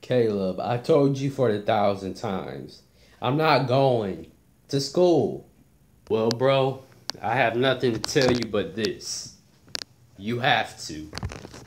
Caleb, I told you for the 1,000th times. I'm not going to school. Well, bro, I have nothing to tell you but this. You have to.